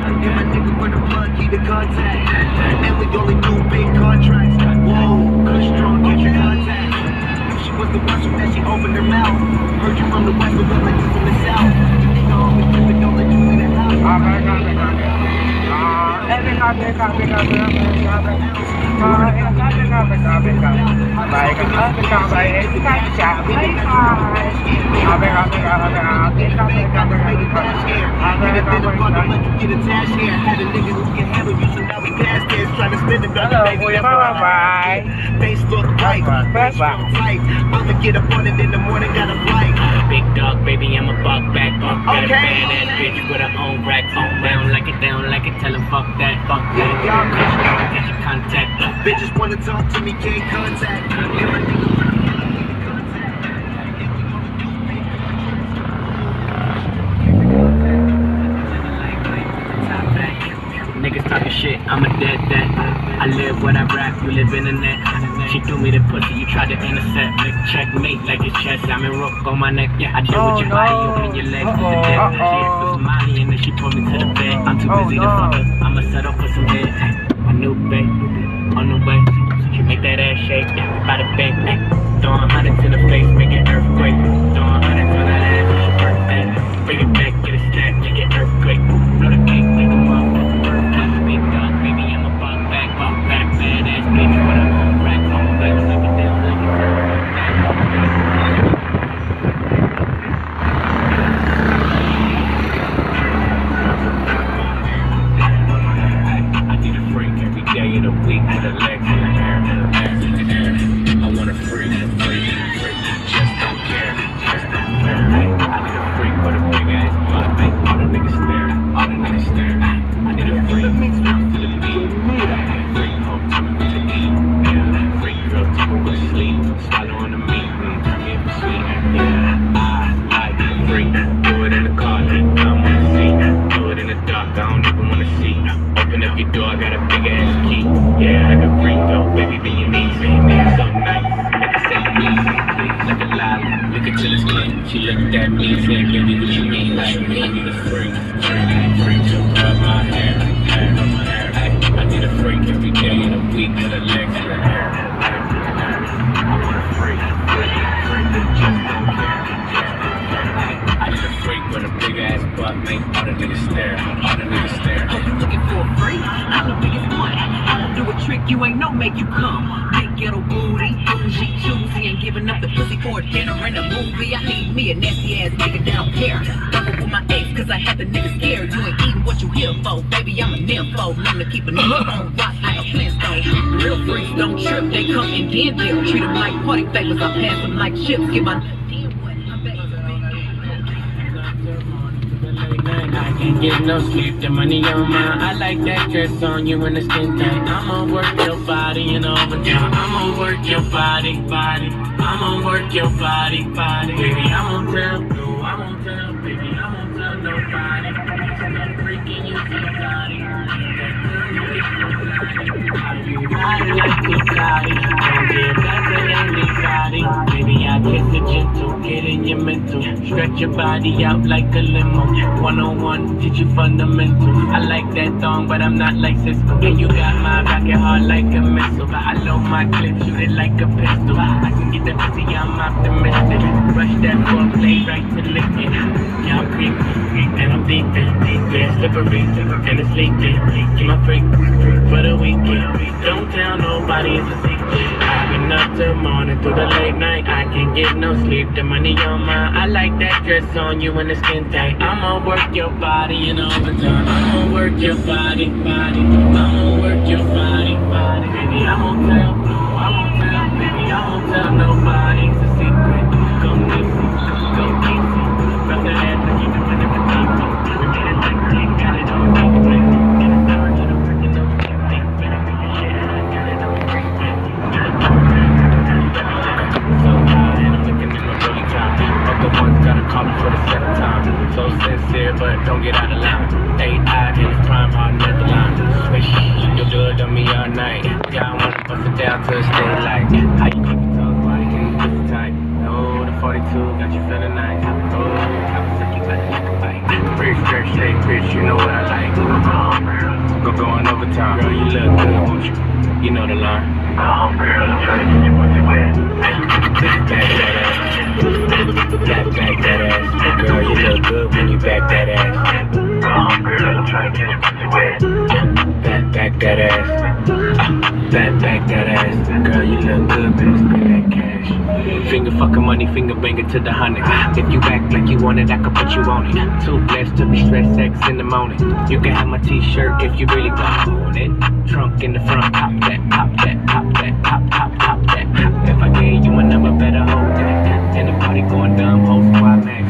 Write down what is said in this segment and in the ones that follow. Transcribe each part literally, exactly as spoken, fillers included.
And my nigga with the plug, keep the contact. And we only do big contracts. Whoa, good strong, get your contact. If she was the one, so that she opened her mouth. Heard you from the west, but look like you from the south. You think I always do it, don't let you in the house. Facebook right, Facebook tight. I'ma get up on it in the morning, got a flight. Big dog, baby, I'm a buck back. Buck got a badass bitch with her own rack. On down like it, down like it, tell him fuck that, fuck that. Get your contact. Bitches wanna talk to me, can't contact. Niggas talking shit, I'm a dead that. I live what I rap, you live in the net. She threw me the pussy, you tried to intercept. Make checkmate like it's chess. I'm in rook on my neck. Yeah, I do oh, with your no. body, open your legs to the death. She asked for some money and then she pulled me to the bed. I'm too busy oh, no. to fuck her. I'ma settle for some head. My new babe, on the way. She make that ass shake, yeah, by the bank. Throwing hundreds in the face, make an earthquake. Throwing hundreds on that ass, it's your birthday. Bring it back, get a stack, make an earthquake. Blow the cake, make a motherfucker. Big dog, baby, I'm a buck back, buck back, badass bitch with her own rack, on back, like it down, like I need a freak every day of the week with a leg in the air, air in the air. I want a freak, freak, freak, just don't care, just don't care. I need a freak with a big ass butt, make all the niggas stare, all the niggas stare. I need a freak to the beat, freak home to me with the eat, yeah. Freak girl to me with sleep, swallow on the meat, mm, turn me up sweet, yeah. I like a freak, do it in the car, then I wanna see, do it in the dark, I don't even wanna see. Open up your door, I got a big ass key, yeah. I can freak though, baby, be your knees, say your name's so nice, like I said, please, please, like a lie, look at till it's clean. She looked at me, said, baby, what you mean, like me, I need a freak, freak, freak to rub my hair, hair, my hair, I need a freak every day in a week with a leg in the hair, I want a freak, freak, freak that just don't care, just don't care. I need a freak with a big ass butt, make all the niggas stare, all the niggas stare. Are you looking for a freak? I'm the biggest one. I don't do a trick, you ain't no make you come. Big ghetto booty, bougie, choosy, ain't giving up the pussy for a dinner in a movie. I need me a nasty ass nigga that don't care. Fuckin' with my ex, cause I had the nigga scared. You ain't eating what you here for, baby, I'm a nympho. Known to keep a nigga on rock like a Flintstone. Real freaks don't trip, they come in then deal. Treat them like party favors, I pass them like chips. Give my I can't get no sleep, the money on mine. I like that dress on you in the skin tight. I'ma work your body in overtime. I'ma work your body, body. I'ma work your body, body. Baby, I won't tell, no, I won't tell, baby, I won't tell nobody. It's no freaking you somebody. I like Ducati, don't give back to anybody. Baby, I get the gentle, get in your mental. Stretch your body out like a limo. one oh one, teach you fundamentals. I like that thong, but I'm not like Cisco. And you got my rocket hard like a missile. I load my clip, shoot it like a pistol. I can get the pussy, I'm optimistic. Rush that foreplay right to lick it. Yeah, I'm creepy, and I'm deep in, deep in, slippery, and it's leaking. Keep my freak for the weekend. Don't tell nobody, it's a secret. I've been up till morning through the late night. I can't get no sleep, the money on mine. I like that dress on you in the skin tight. I'ma work your body in overtime. I'ma work your body, body. I'ma work your body, body. Baby, I won't tell, no, I won't tell. Baby, I won't tell nobody, it's a secret. Go easy, go easy. Rub the ass and keep it with the deep. We made it like we got it on deep. Get it down to the freaking no deep. Better make your shit, I got it on deep. So high, and I'm looking in my really time. But the ones gotta call me for the second time. So sincere, but don't get out of line. A I in his prime, hard at the line. Swish, you'll do it on me all night. Yeah, I wanna bust it down to a stay light. How you keep your toes, body can you keep it tight? Oh, the forty-two got you feeling nice. Oh, I was sucky like a bite. Pretty stretch, stay bitch, you know what I like. Back, back that ass. Girl, you look good when you back that ass. Girl, I'm trying to get your pussy wet. Back, back that ass. Back, back that ass. Girl, you look good, better spend that cash. Finger fucking money, finger banging to the hundred. If you act like you want it, I can put you on it. Too blessed to be stressed, sex in the morning. You can have my t-shirt if you really want it. Trunk in the front, pop that, pop that, pop that, pop, pop, pop that. If I gave you my number, better hold that. And the party going dumb, whole squad max.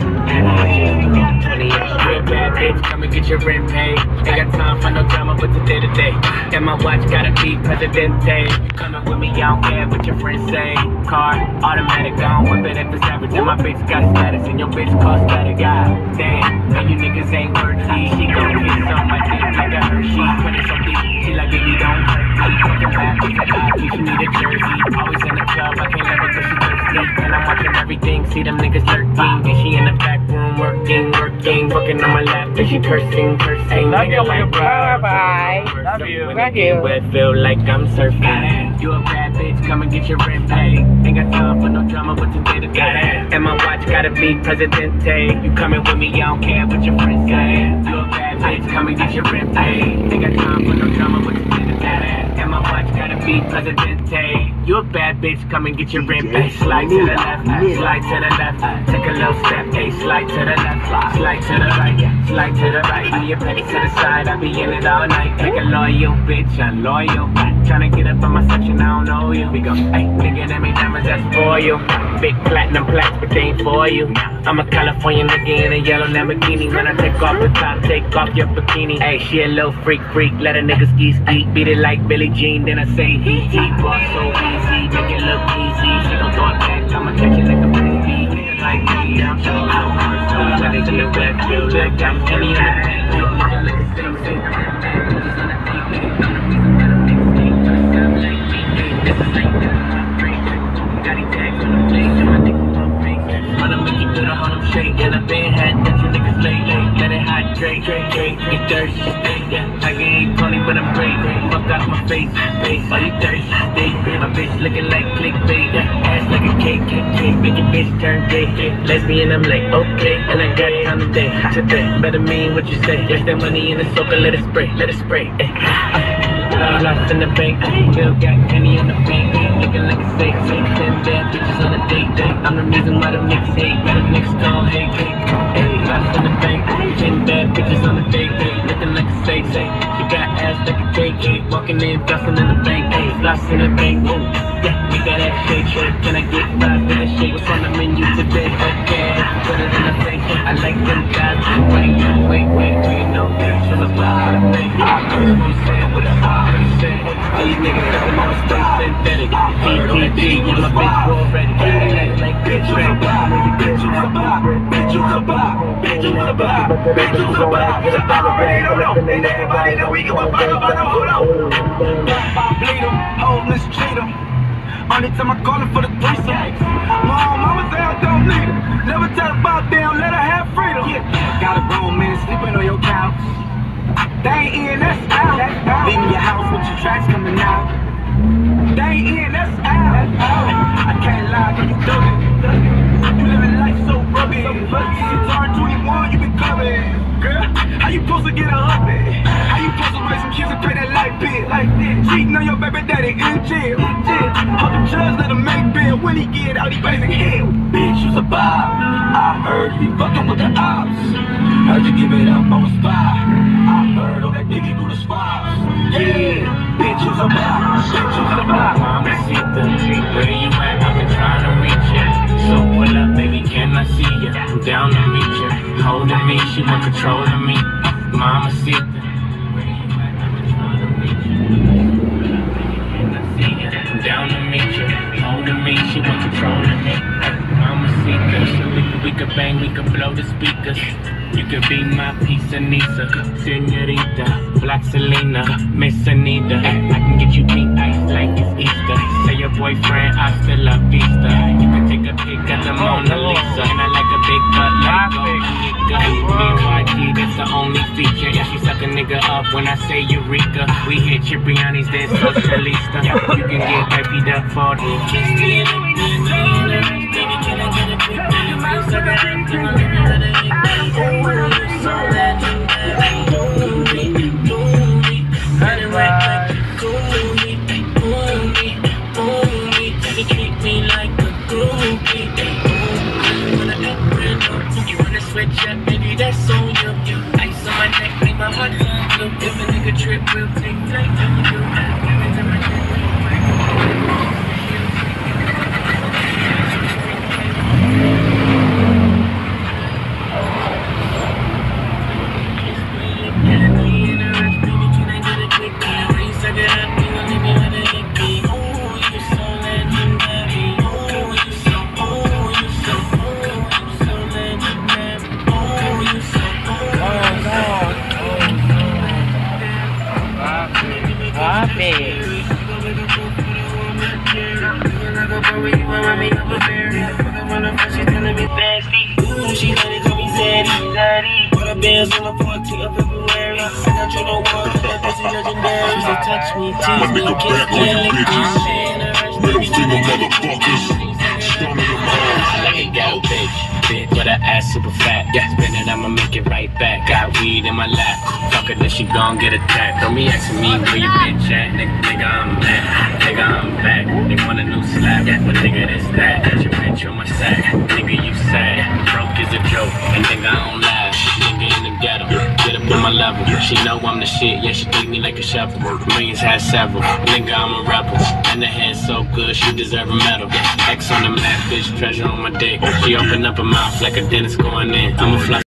twenty extra bad bitch, come and get your rent paid. Ain't got time for no drama, but today to day. And my watch gotta be Presidente. Coming with me, I don't care what your friends say. Car, automatic, I don't whip it at the savage. And my bitch got status, and your bitch cost static. God damn, and you niggas ain't worthy. She gon' kiss on my dick like a Hershey. When it's so deep, she like, baby, don't hurt me. Fucking bad bitch, I got you, she need a jersey. Always in the club, I can't let her cause she thirsty. And I'm watching everything, see them niggas lurking. And she in the back room working, working. Fucking on my lap, and she cursing, cursing. Love you, like bye bye. Love you. Love you. Wet, feel like I'm surfing. You a bad bitch, come and get your rent paid. Ain't got time for no drama, but today to day. And my watch gotta be Presidente. You coming with me, I don't care what your friends say. You a bad bitch, come and get your rent paid. Ain't got time for no drama, but today to day. And my watch gotta be Presidente. You a bad bitch, come and get your rent paid. Slide to the left, slide to the left. Take a little step, hey, slide to the left, slide to the right, slide to the right. Be your petty to the side, I be in it all night. Take a loyal bitch, I'm loyal. Tryna get up on my section, I don't know you. We go, hey, nigga, that me diamonds, that's for you. Big platinum plaques, but they ain't for you. I'm a California nigga in a yellow Lamborghini. When I take off the top, take off your bikini. Hey, she a little freak, freak, let a nigga ski ski. Beat it like Billie Jean, then I say E T. Boy, so easy, make it look easy. She gon' throw it back, I'ma catch it like a frisbee. Nigga like me, I'm so out. When it's in the wet, feel like I'm any in the bank. Looking like a sing, sing. Just on the T V. This is like that. Got these tags on the plate, and my niggas pump fake. Wanna make you do the Harlem shake, and I been had that you niggas late, late. Let it hydrate, drink, drink, get thirsty, yeah. I ain't funny, but I'm great. Fuck out my face, face. Are you thirsty? Stay, my bitch looking like clickbait, yeah. Ass like a cake, cake, cake. Make your bitch turn gay, lesbian, I'm like, okay. And I got time today, today. Better mean what you say. There's that money in the soaker, let it spray, let it spray, eh. Lost in the bank, still got penny in the bank. Looking like a safe, safe. Ten bad bitches on a date, date. I'm the reason why them niggas hate. Got them niggas gon' hate, hate. Hey, lost in the bank, ten bad bitches on a date, date. Looking like a safe, safe. You got ass like a cake, cake. Walking in, bustin' in the bank, hey. Lost in the bank, ooh. Yeah, we got that shake, shake. Can I get five for that shake? What's on the menu today? Okay, put it in the face. I like them guys. Wait, wait, wait. Do you know this? From the bottom of the bank. I heard what you said with a heart. These niggas got them on stay synthetic. P P G, you my bitch already. Act like bitch, bitch, you a bitch, you a bop, bitch, you a bop, bitch, you a bop, bitch, you a bop. Everybody know, and everybody know we give a fuck about them. Hold on. Bleed them, homeless, treat them. Only time I call them for the threesome. Mom, mama say I don't need them. Never tell about them, let her have freedom. Got a grown man sleeping on your couch. They ain't in, that's out. Leaving your house with your tracks coming out. They ain't in, that's out. I can't lie, girl, you dug it. You living life so rugged. Since you turned twenty-one, you been clubbing. Girl, how you supposed to get a hubby? How you supposed to raise some kids and pay that light bill? Like this, cheating on your baby daddy in jail. Hold the judge, let him make bail. When he get out, he raising hell. Bitch, you's a bob. I heard you fucking with the ops. Heard you give it up on the spot. I heard all that nigga do the spots. Yeah, bitch, you's a bob. Bitch, you's a bob. Mama, see the where you at? I've been trying to reach you. So pull up, baby, can I see you? I'm down to meet you. Holding me, she want control of me. Mama, see the where you at? I've been trying to reach you. Can I see you? I'm down to meet you. Holding me, she want control of me. Mama, see the so we, we could bang, we could blow the speakers. You could be my piece of Nisa, Senorita, Black Selena, Miss Anita. I can get you pink ice like it's Easter. Say your boyfriend, I still love Easter. You can take take a pic at the Mona Lisa. And I like a big butt, like go, nigga. Me and Y G, that's the only feature. Yeah, she suck a nigga up when I say Eureka. We hit Cipriani's, then Socialista. You can get baby up for the kiss me and everything. Baby, can I get a quick thing? You might suck a dick, you know, give me how to hit me. Oh, you're so legendary. Do me, do me. I done went like you do me. Ooh me, ooh me. You treat me like a groupie. Ooh, wanna act brand new. You wanna switch up, baby, that's on you. Ice on my neck, make my heart feel. If a nigga trip, we'll take flight. You every time I trip, she let it call me Zaddy, Zaddy. Put her bands on the fourteenth of February. I got you no one, that pussy legendary. She said touch me, tease me, kiss me, lick me. Middle finger motherfuckers. Let it go, bitch. Bitch, but her ass super fat. Yeah, spin it, I'ma make it right back. Got weed in my lap. Fuck it, then she gon' get attacked. Don't be asking me where your bitch at. Nigga, nigga, I'm back. Nigga, I'm back. They want a new slap. Yeah, but nigga, this that. That's your bitch on my sack. Nigga, you sad. Broke is a joke. And nigga, I don't laugh. Nigga in the ghetto. Get up on my level. She know I'm the shit. Yeah, she treat me like a shovel. Millions had several. Nigga, I'm a rebel. And the head's so good, she deserve a medal. X on the map, bitch, treasure on my dick. She open up her mouth like a dentist going in. I'm a fly.